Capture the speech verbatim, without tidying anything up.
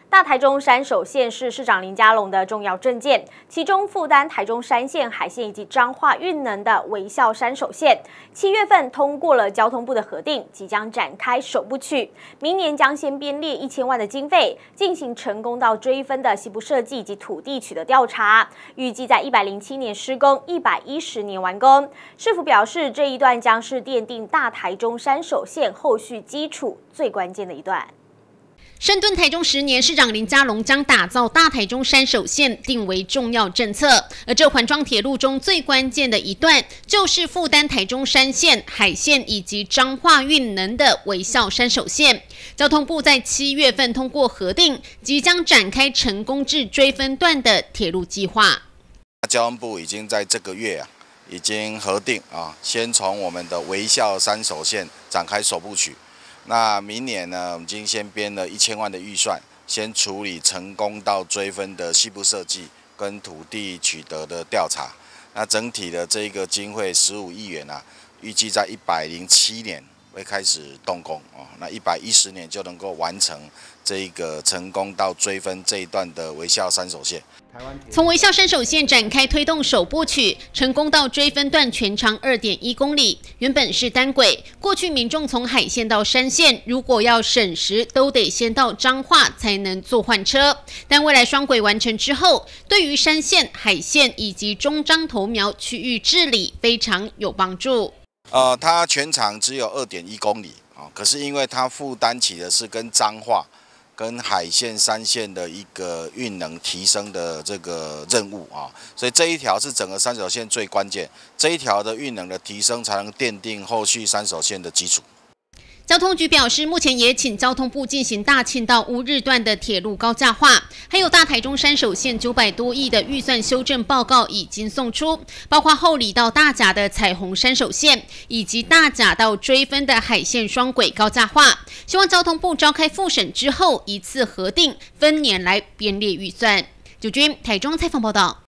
大台中山手线是市长林佳龙的重要政见，其中负担台中山线、海线以及彰化运能的微笑山手线，七月份通过了交通部的核定，即将展开首部曲。明年将先编列一千万的经费，进行成功到追分的西部设计以及土地取得调查，预计在一百零七年施工，一百一十年完工。市府表示，这一段将是奠定大台中山手线后续基础最关键的一段。 深蹲台中十年，市长林佳龙将打造大台中山手线定为重要政策。而这环状铁路中最关键的一段，就是负担台中山线、海线以及彰化运能的微笑山手线。交通部在七月份通过核定，即将展开成功至追分段的铁路计划。 交通部已经在这个月啊，已经核定啊，先从我们的微笑山手线展开首部曲。 那明年呢，我们已经先编了一千万的预算，先处理成功到追分的细部设计跟土地取得的调查。那整体的这个经费十五亿元啊，预计在一百零七年会开始动工哦。那一百一十年就能够完成这个成功到追分这一段的微笑山手线。 从微笑山手线展开推动首部曲，成功到追分段全长 二点一公里。原本是单轨，过去民众从海线到山线，如果要省时，都得先到彰化才能坐换车。但未来双轨完成之后，对于山线、海线以及中彰投苗区域治理非常有帮助。 呃，它全长只有 二点一公里啊、哦，可是因为它负担起的是跟彰化。 跟海线、山线的一个运能提升的这个任务啊，所以这一条是整个山手线最关键，这一条的运能的提升才能奠定后续山手线的基础。 交通局表示，目前也请交通部进行大庆到乌日段的铁路高架化，还有大台中山手线九百多亿的预算修正报告已经送出，包括后里到大甲的彩虹山手线，以及大甲到追分的海线双轨高架化。希望交通部召开复审之后，一次核定，分年来编列预算。九军台中采访报道。